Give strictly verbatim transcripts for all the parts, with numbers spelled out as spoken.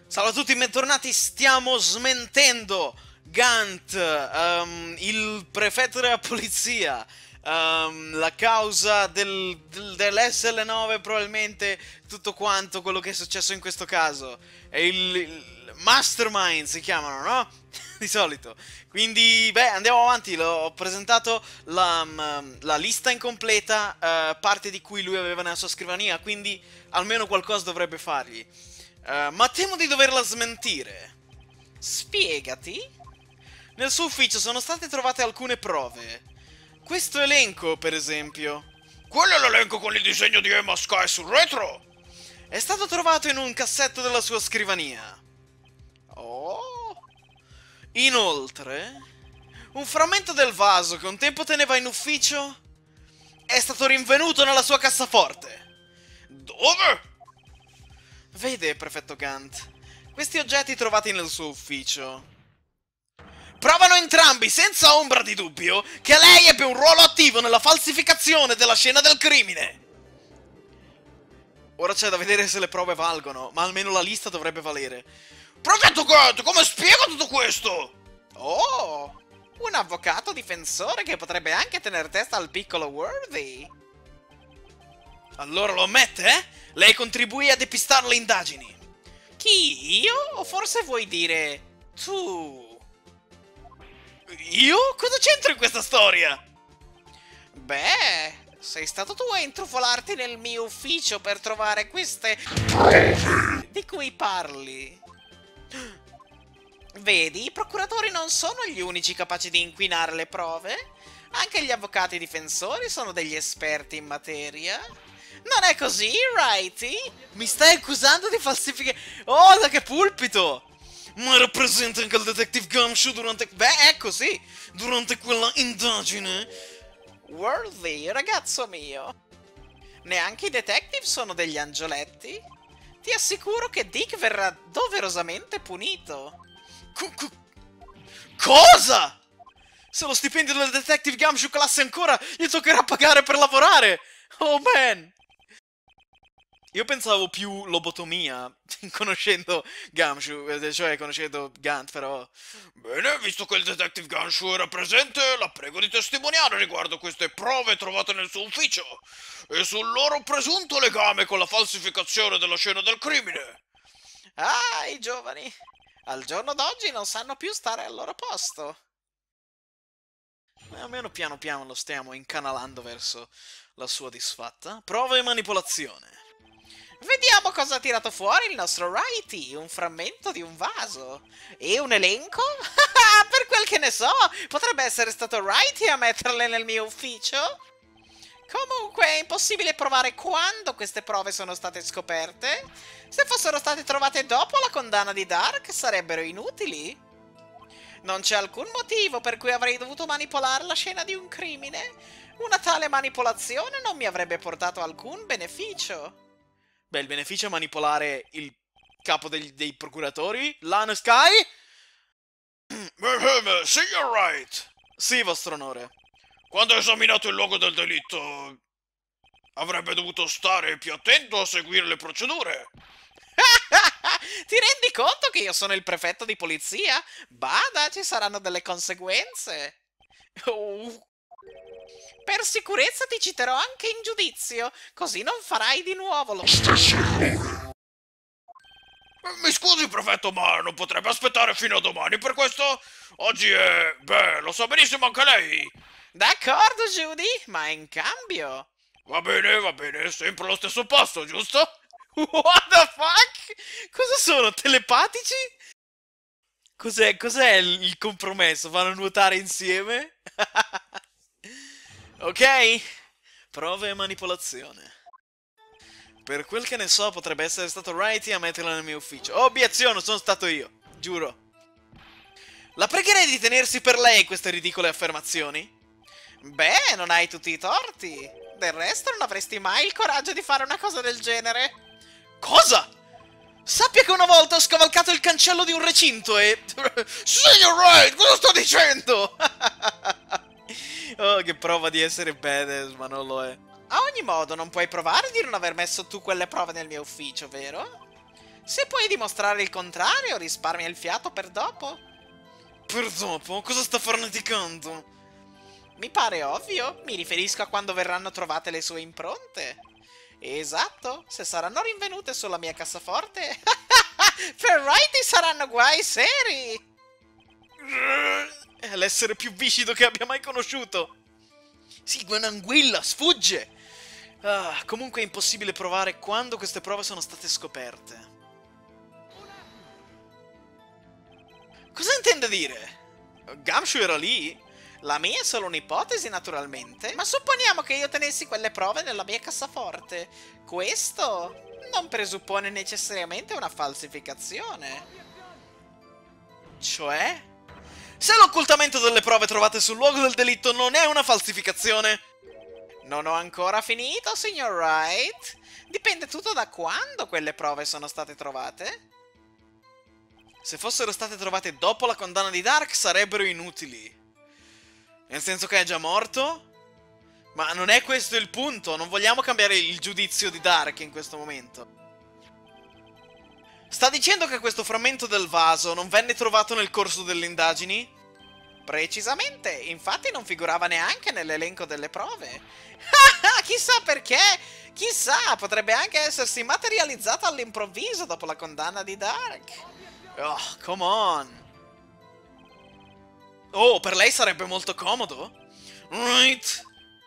Salve a tutti, bentornati. Stiamo smentendo Gant, ehm, il prefetto della polizia, ehm, la causa del, del- dell'S L nove, probabilmente tutto quanto quello che è successo in questo caso. È il, il Mastermind si chiamano, no? Di solito. Quindi, beh, andiamo avanti. L'ho- Ho presentato la, mm, la lista incompleta, eh, parte di cui lui aveva nella sua scrivania, quindi almeno qualcosa dovrebbe fargli. Eh, ma temo di doverla smentire. Spiegati? Nel suo ufficio sono state trovate alcune prove. Questo elenco, per esempio. Quello è l'elenco con il disegno di Emma Sky sul retro? È stato trovato in un cassetto della sua scrivania. Oh. Inoltre, un frammento del vaso che un tempo teneva in ufficio è stato rinvenuto nella sua cassaforte. Dove? Vede, prefetto Gant, questi oggetti trovati nel suo ufficio provano entrambi, senza ombra di dubbio, che lei ebbe un ruolo attivo nella falsificazione della scena del crimine. Ora c'è da vedere se le prove valgono, ma almeno la lista dovrebbe valere. Prefetto Gant, come spiega tutto questo? Oh, un avvocato difensore che potrebbe anche tenere testa al piccolo Worthy. Allora lo ammette, eh? Lei contribuì a depistare le indagini. Chi, io? O forse vuoi dire tu? Io? Cosa c'entro in questa storia? Beh, sei stato tu a intrufolarti nel mio ufficio per trovare queste prove di cui parli. Vedi, i procuratori non sono gli unici capaci di inquinare le prove. Anche gli avvocati difensori sono degli esperti in materia. Non è così, Righty? Mi stai accusando di falsificare... Oh, da che pulpito! Ma era presente anche il detective Gumshoe durante... Beh, è così! Durante quella indagine! Worthy, ragazzo mio! Neanche i detective sono degli angioletti? Ti assicuro che Dick verrà doverosamente punito. Co- co- Cosa? Se lo stipendio del detective Gumshoe classe ancora, gli toccherà pagare per lavorare! Oh man! Io pensavo più lobotomia, conoscendo Gumshoe, cioè conoscendo Gant, però... Bene, visto che il detective Gumshoe era presente, la prego di testimoniare riguardo queste prove trovate nel suo ufficio e sul loro presunto legame con la falsificazione della scena del crimine. Ah, i giovani! Al giorno d'oggi non sanno più stare al loro posto. Ma almeno piano piano lo stiamo incanalando verso la sua disfatta. Prova e manipolazione. Vediamo cosa ha tirato fuori il nostro Righty. Un frammento di un vaso. E un elenco? Per quel che ne so, potrebbe essere stato Righty a metterle nel mio ufficio. Comunque è impossibile provare quando queste prove sono state scoperte. Se fossero state trovate dopo la condanna di Dark, sarebbero inutili. Non c'è alcun motivo per cui avrei dovuto manipolare la scena di un crimine. Una tale manipolazione non mi avrebbe portato alcun beneficio. Beh, il beneficio è manipolare il capo degli- dei procuratori? Lana Sky? Ehm, Signor Wright, Sì, vostro onore. quando ha esaminato il logo del delitto, avrebbe dovuto stare più attento a seguire le procedure. Ti rendi conto che io sono il prefetto di polizia? Bada, ci saranno delle conseguenze. Oh. Per sicurezza ti citerò anche in giudizio, così non farai di nuovo lo stesso. Mi scusi, prefetto, ma non potrebbe aspettare fino a domani per questo? Oggi è... beh, lo sa benissimo anche lei. D'accordo, Judy, ma in cambio... Va bene, va bene, sempre lo stesso passo, giusto? What the fuck? Cosa sono, telepatici? Cos'è, cos'è il, il compromesso? Vanno a nuotare insieme? Ok? Prove e manipolazione. Per quel che ne so, potrebbe essere stato Righty a metterla nel mio ufficio. Obiezione, sono stato io. Giuro. La pregherei di tenersi per lei queste ridicole affermazioni? Beh, non hai tutti i torti. Del resto non avresti mai il coraggio di fare una cosa del genere. Cosa? Sappia che una volta ho scavalcato il cancello di un recinto e... Signor Wright, cosa sta dicendo? Oh, che prova di essere badass, ma non lo è. A ogni modo, non puoi provare di non aver messo tu quelle prove nel mio ufficio, vero? Se puoi dimostrare il contrario, risparmia il fiato per dopo. Per dopo? Cosa sta farneticando? Mi pare ovvio, mi riferisco a quando verranno trovate le sue impronte. Esatto, se saranno rinvenute sulla mia cassaforte, per Righty saranno guai seri! È l'essere più viscido che abbia mai conosciuto! Segue un'anguilla, sfugge! Ah, comunque è impossibile provare quando queste prove sono state scoperte. Cosa intende dire? Gumshoe era lì? La mia è solo un'ipotesi, naturalmente, ma supponiamo che io tenessi quelle prove nella mia cassaforte. Questo non presuppone necessariamente una falsificazione. Cioè? Se l'occultamento delle prove trovate sul luogo del delitto non è una falsificazione? Non ho ancora finito, signor Wright. Dipende tutto da quando quelle prove sono state trovate. Se fossero state trovate dopo la condanna di Dark sarebbero inutili. Nel senso che è già morto? Ma non è questo il punto, non vogliamo cambiare il giudizio di Dark in questo momento. Sta dicendo che questo frammento del vaso non venne trovato nel corso delle indagini? Precisamente, infatti non figurava neanche nell'elenco delle prove. Chissà perché! Chissà, potrebbe anche essersi materializzato all'improvviso dopo la condanna di Dark. Oh, come on! Oh, per lei sarebbe molto comodo? Right?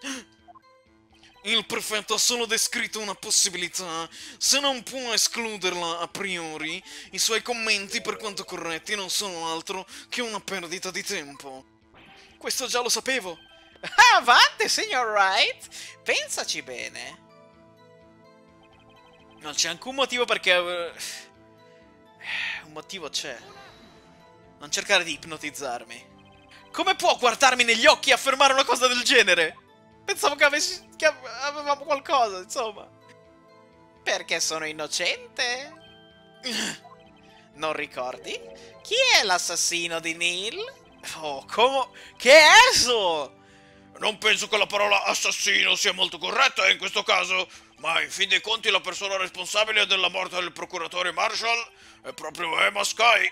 Il prefetto ha solo descritto una possibilità. Se non può escluderla a priori, i suoi commenti, per quanto corretti, non sono altro che una perdita di tempo. Questo già lo sapevo. Avanti, signor Wright! Pensaci bene. Non c'è alcun motivo perché... Uh, un motivo c'è. Non cercare di ipnotizzarmi. Come può guardarmi negli occhi e affermare una cosa del genere? Pensavo che, avessi, che avevamo qualcosa, insomma. Perché sono innocente? Non ricordi? Chi è l'assassino di Neil? Oh, come... Che è eso? Non penso che la parola assassino sia molto corretta in questo caso, ma in fin dei conti la persona responsabile della morte del procuratore Marshall è proprio Emma Sky.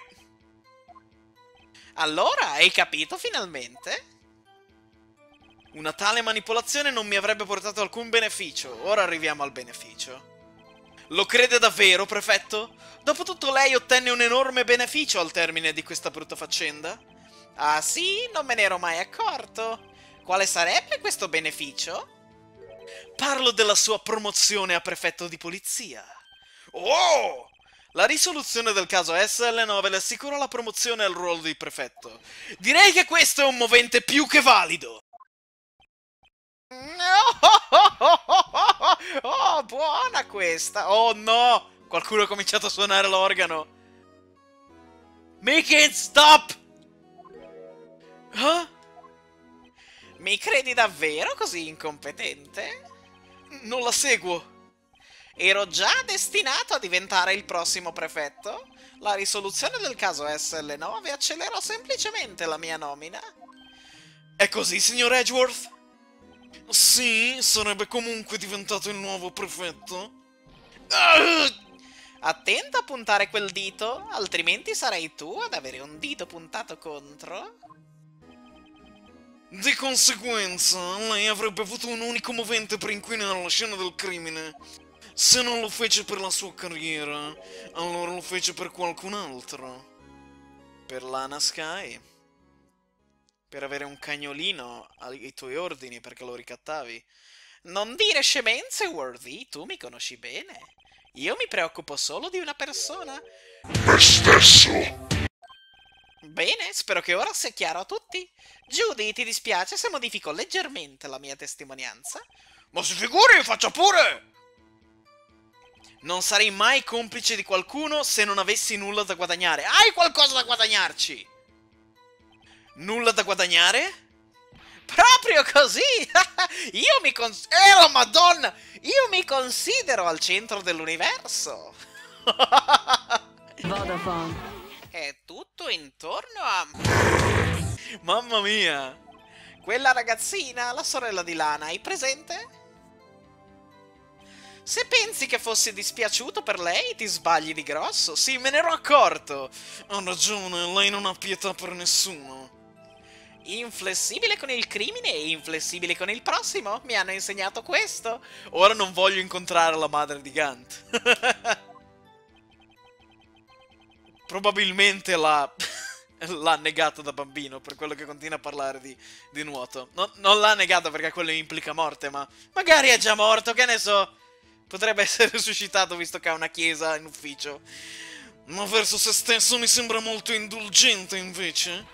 Allora, hai capito finalmente? Una tale manipolazione non mi avrebbe portato alcun beneficio. Ora arriviamo al beneficio. Lo crede davvero, prefetto? Dopotutto lei ottenne un enorme beneficio al termine di questa brutta faccenda? Ah sì? Non me ne ero mai accorto. Quale sarebbe questo beneficio? Parlo della sua promozione a prefetto di polizia. Oh! La risoluzione del caso S L nove le assicura la promozione al ruolo di prefetto. Direi che questo è un movente più che valido. Oh, oh, oh, oh, oh, oh, buona questa! Oh no! Qualcuno ha cominciato a suonare l'organo. Make it stop! Huh? Mi credi davvero così incompetente? Non la seguo. Ero già destinato a diventare il prossimo prefetto? La risoluzione del caso S L nove accelerò semplicemente la mia nomina. È così, signor Edgeworth? Sì, sarebbe comunque diventato il nuovo prefetto. Attento a puntare quel dito, altrimenti sarai tu ad avere un dito puntato contro. Di conseguenza, lei avrebbe avuto un unico movente per inquinare la scena del crimine. Se non lo fece per la sua carriera, allora lo fece per qualcun altro. Per Lana Sky? Per avere un cagnolino ai tuoi ordini perché lo ricattavi? Non dire scemenze, Worthy, tu mi conosci bene. Io mi preoccupo solo di una persona. Me stesso! Bene, spero che ora sia chiaro a tutti. Judy, ti dispiace se modifico leggermente la mia testimonianza? Ma si figuri, faccia pure! Non sarei mai complice di qualcuno se non avessi nulla da guadagnare. Hai qualcosa da guadagnarci? Nulla da guadagnare? Proprio così! Io mi considero... Eh, madonna! Io mi considero al centro dell'universo! Vodafone. È tutto intorno a... Mamma mia! Quella ragazzina, la sorella di Lana, hai presente? Se pensi che fossi dispiaciuto per lei, ti sbagli di grosso. Sì, me ne ero accorto. Ha ragione, lei non ha pietà per nessuno. Inflessibile con il crimine e inflessibile con il prossimo. Mi hanno insegnato questo. Ora non voglio incontrare la madre di Gant. Probabilmente l'ha... l'ha negato da bambino, per quello che continua a parlare di, di nuoto. No, non l'ha negato perché quello implica morte, ma... magari è già morto, che ne so. Potrebbe essere risuscitato visto che ha una chiesa in ufficio. Ma verso se stesso mi sembra molto indulgente, invece.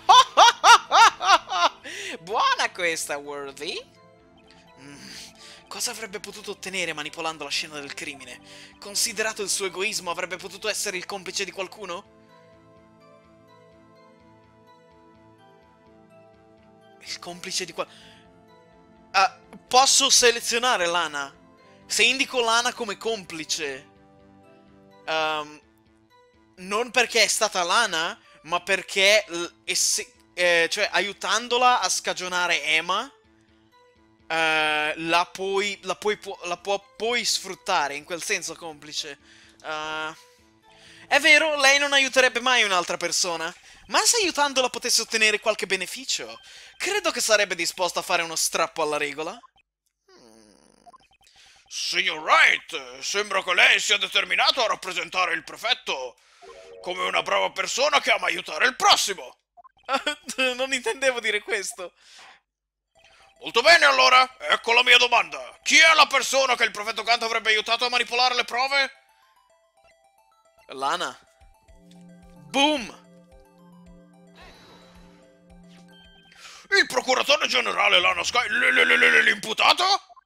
Buona questa, Worthy. Mm, cosa avrebbe potuto ottenere manipolando la scena del crimine? Considerato il suo egoismo, avrebbe potuto essere il complice di qualcuno? Il complice di qual... Uh, posso selezionare Lana? Se indico Lana come complice... Um, non perché è stata Lana, ma perché... Esse, eh, cioè, aiutandola a scagionare Emma... Uh, la, puoi, la, puoi, la può poi sfruttare, in quel senso complice. Uh, è vero, lei non aiuterebbe mai un'altra persona. Ma se aiutandola potesse ottenere qualche beneficio, credo che sarebbe disposta a fare uno strappo alla regola. Hmm. Signor Wright, sembra che lei sia determinato a rappresentare il prefetto come una brava persona che ama aiutare il prossimo. Non intendevo dire questo. Molto bene, allora, ecco la mia domanda. Chi è la persona che il prefetto Gant avrebbe aiutato a manipolare le prove? Lana. Boom! Il procuratore generale Lana Skye, l'imputato?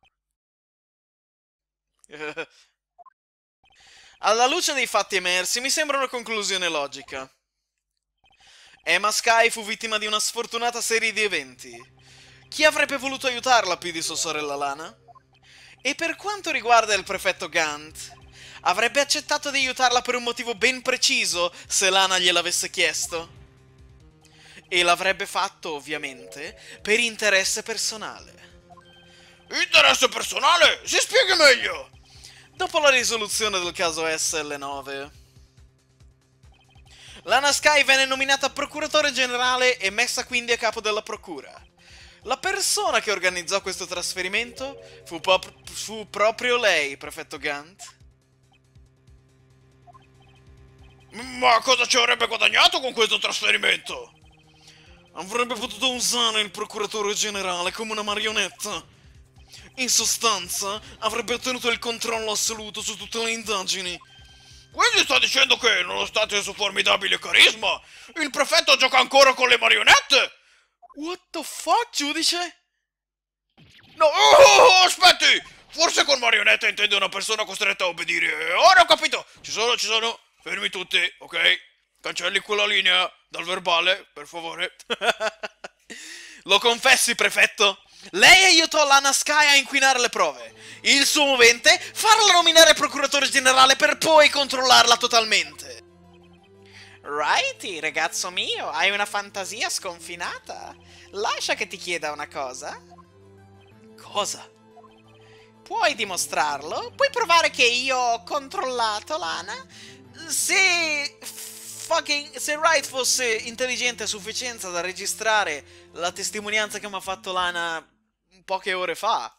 Alla luce dei fatti emersi, mi sembra una conclusione logica. Emma Skye fu vittima di una sfortunata serie di eventi. Chi avrebbe voluto aiutarla più di sua sorella Lana? E per quanto riguarda il prefetto Gant, avrebbe accettato di aiutarla per un motivo ben preciso se Lana gliel'avesse chiesto. E l'avrebbe fatto, ovviamente, per interesse personale. Interesse personale? Si spieghi meglio! Dopo la risoluzione del caso S L nove, Lana Skye venne nominata procuratore generale e messa quindi a capo della procura. La persona che organizzò questo trasferimento fu, fu proprio lei, prefetto Gant. Ma cosa ci avrebbe guadagnato con questo trasferimento? Avrebbe potuto usare il procuratore generale come una marionetta. In sostanza, avrebbe ottenuto il controllo assoluto su tutte le indagini. Quindi sta dicendo che, nonostante il suo formidabile carisma, il prefetto gioca ancora con le marionette? What the fuck, giudice? No, oh, oh, aspetti! Forse con marionetta intende una persona costretta a obbedire. Ora ho capito! Ci sono, ci sono. Fermi tutti, ok? Cancelli quella linea dal verbale, per favore. Lo confessi, prefetto? Lei aiutò Lana Skye a inquinare le prove. Il suo movente, farla nominare procuratore generale per poi controllarla totalmente. Righty, ragazzo mio, hai una fantasia sconfinata. Lascia che ti chieda una cosa. Cosa? Puoi dimostrarlo? Puoi provare che io ho controllato Lana? Se... fucking... se Wright fosse intelligente a sufficienza da registrare la testimonianza che mi ha fatto Lana poche ore fa.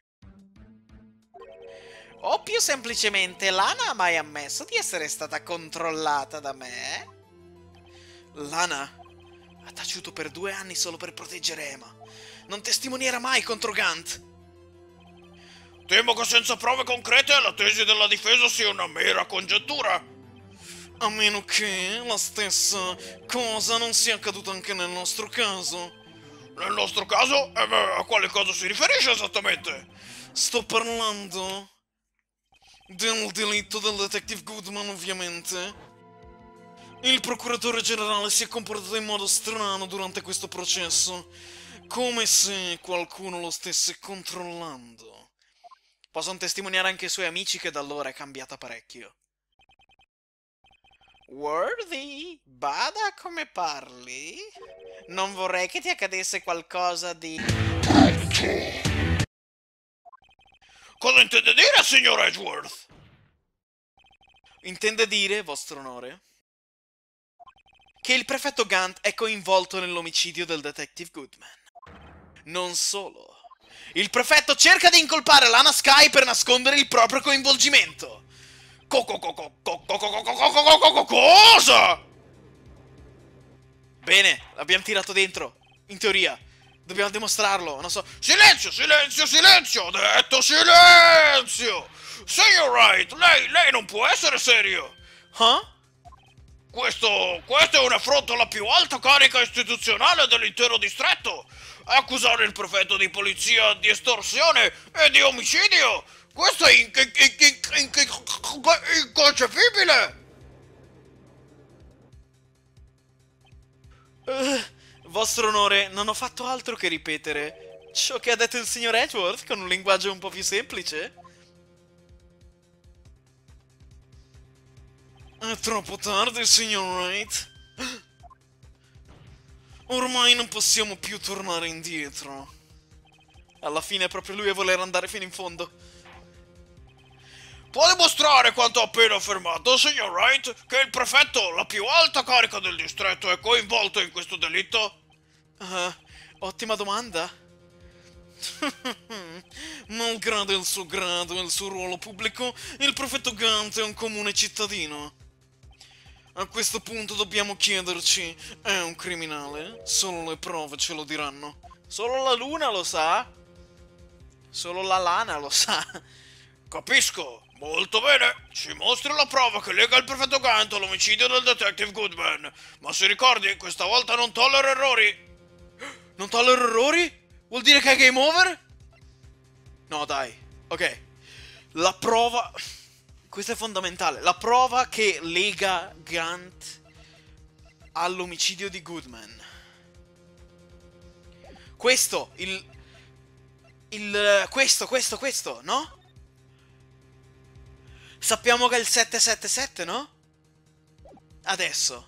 O più semplicemente, Lana ha mai ammesso di essere stata controllata da me? Lana ha taciuto per due anni solo per proteggere Emma. Non testimonierà mai contro Gant. Temo che senza prove concrete la tesi della difesa sia una mera congettura. A meno che la stessa cosa non sia accaduta anche nel nostro caso. Nel nostro caso? Eh beh, a quale caso si riferisce esattamente? Sto parlando del delitto del detective Goodman, ovviamente. Il procuratore generale si è comportato in modo strano durante questo processo, come se qualcuno lo stesse controllando. Possono testimoniare anche i suoi amici che da allora è cambiata parecchio. Worthy, bada come parli. Non vorrei che ti accadesse qualcosa di... Cosa intende dire, signor Edgeworth? Intende dire, vostro onore, che il prefetto Gant è coinvolto nell'omicidio del detective Goodman. Non solo. Il prefetto cerca di incolpare Lana Skye per nascondere il proprio coinvolgimento. Co co co co co co co co co co co co cosa? Bene, l'abbiamo tirato dentro. In teoria. Dobbiamo dimostrarlo, non so. Silenzio, silenzio, silenzio! Ho detto silenzio! Signor Wright, lei, lei non può essere serio! Huh? Questo, questo è un affronto alla più alta carica istituzionale dell'intero distretto! Accusare il prefetto di polizia di estorsione e di omicidio! Questo è inc- inc- inc- inc- inconcepibile! Uh, vostro onore, non ho fatto altro che ripetere ciò che ha detto il signor Edgeworth con un linguaggio un po' più semplice. È troppo tardi, signor Wright. Ormai non possiamo più tornare indietro. Alla fine è proprio lui a voler andare fino in fondo. Può dimostrare quanto ha appena affermato, signor Wright, che il prefetto, la più alta carica del distretto, è coinvolto in questo delitto? Uh, ottima domanda. Malgrado il suo grado e il suo ruolo pubblico, il prefetto Gant è un comune cittadino. A questo punto dobbiamo chiederci, è un criminale? Solo le prove ce lo diranno. Solo la luna lo sa? Solo la lana lo sa? Capisco, molto bene. Ci mostri la prova che lega il prefetto Gant all'omicidio del detective Goodman. Ma si ricordi, questa volta non tollero errori. Non tollero errori? Vuol dire che è game over? No, dai. Ok. La prova... Questo è fondamentale. La prova che lega Gant all'omicidio di Goodman. Questo, il... Il... Questo, questo, questo, no? Sappiamo che è il sette sette sette, no? Adesso.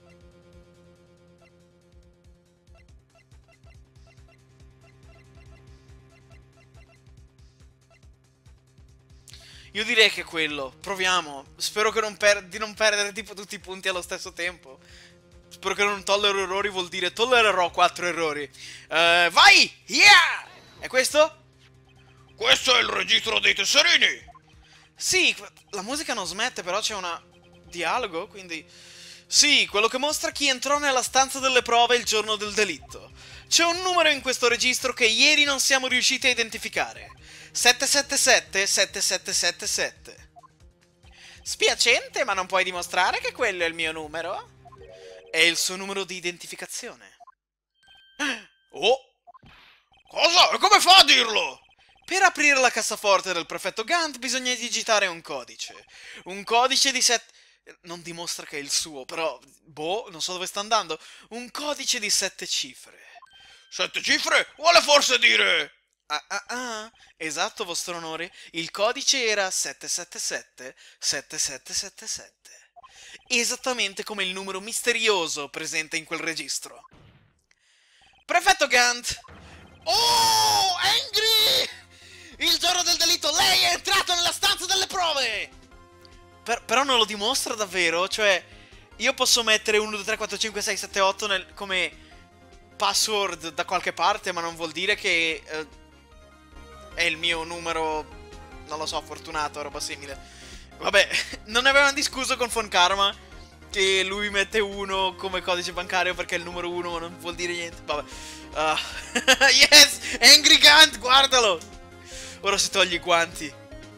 Io direi che è quello. Proviamo. Spero che non per di non perdere tipo tutti i punti allo stesso tempo. Spero che non tollero errori, vuol dire tollererò quattro errori. Uh, vai! Yeah! È questo? Questo è il registro dei tesserini. Sì, la musica non smette, però c'è un dialogo, quindi... Sì, quello che mostra chi entrò nella stanza delle prove il giorno del delitto. C'è un numero in questo registro che ieri non siamo riusciti a identificare. sette sette sette sette sette sette sette. Spiacente, ma non puoi dimostrare che quello è il mio numero? È il suo numero di identificazione. Oh! Cosa? E come fa a dirlo? Per aprire la cassaforte del prefetto Gant bisogna digitare un codice. Un codice di sette... Non dimostra che è il suo, però... Boh, non so dove sta andando. Un codice di sette cifre. Sette cifre? Vuole forse dire... Ah ah ah, esatto, vostro onore. Il codice era sette sette sette sette sette sette sette. Esattamente come il numero misterioso presente in quel registro. Prefetto Gant! Oh, Angry! Il giorno del delitto lei è entrato nella stanza delle prove! Per, però non lo dimostra davvero, cioè... Io posso mettere uno, due, tre, quattro, cinque, sei, sette, otto nel, come password da qualche parte, ma non vuol dire che... Eh, è il mio numero, non lo so, fortunato o roba simile. Vabbè, non ne avevamo discusso con Von Karma che lui mette uno come codice bancario perché è il numero uno, ma non vuol dire niente. Vabbè. Uh, yes! Angry Gant, guardalo! Ora si toglie i guanti.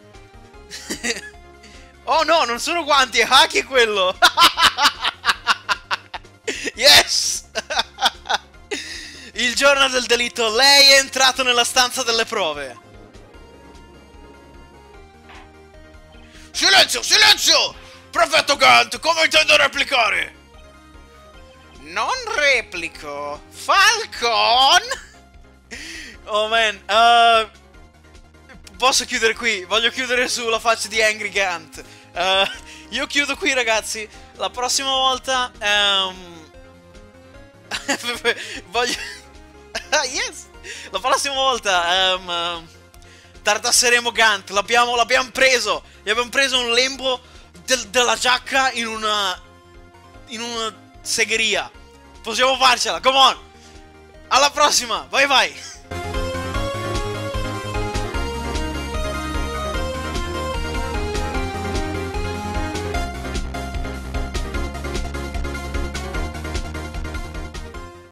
Oh no, non sono guanti, è Haki quello! Yes! Il giorno del delitto lei è entrato nella stanza delle prove. Silenzio, silenzio! Prefetto Gant, come intende replicare? Non replico. Falcon? Oh man, uh, posso chiudere qui? Voglio chiudere sulla faccia di Angry Gant. Uh, io chiudo qui, ragazzi. La prossima volta... Um, voglio... Yes! La prossima volta... Um, Tartasseremo Gant, l'abbiamo l'abbiamo preso. Gli abbiamo preso un lembo del, della giacca in una... in una segheria. Possiamo farcela, come on. Alla prossima, vai vai.